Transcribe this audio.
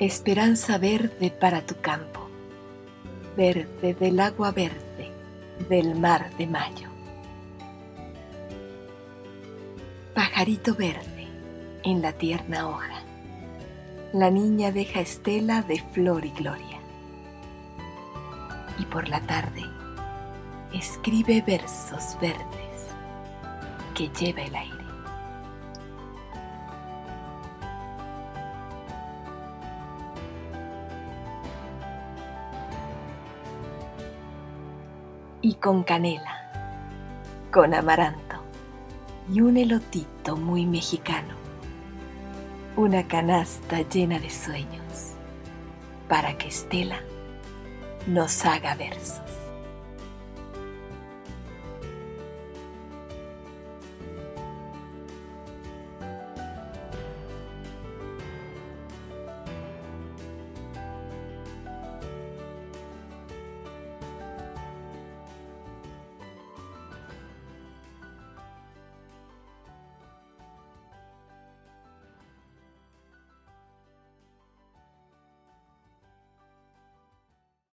Esperanza verde para tu campo, verde del agua verde del mar de mayo. Pajarito verde en la tierna hoja, la niña deja estela de flor y gloria. Y por la tarde escribe versos verdes que lleva el aire. Y con canela, con amaranto y un elotito muy mexicano, una canasta llena de sueños para que Estela nos haga versos.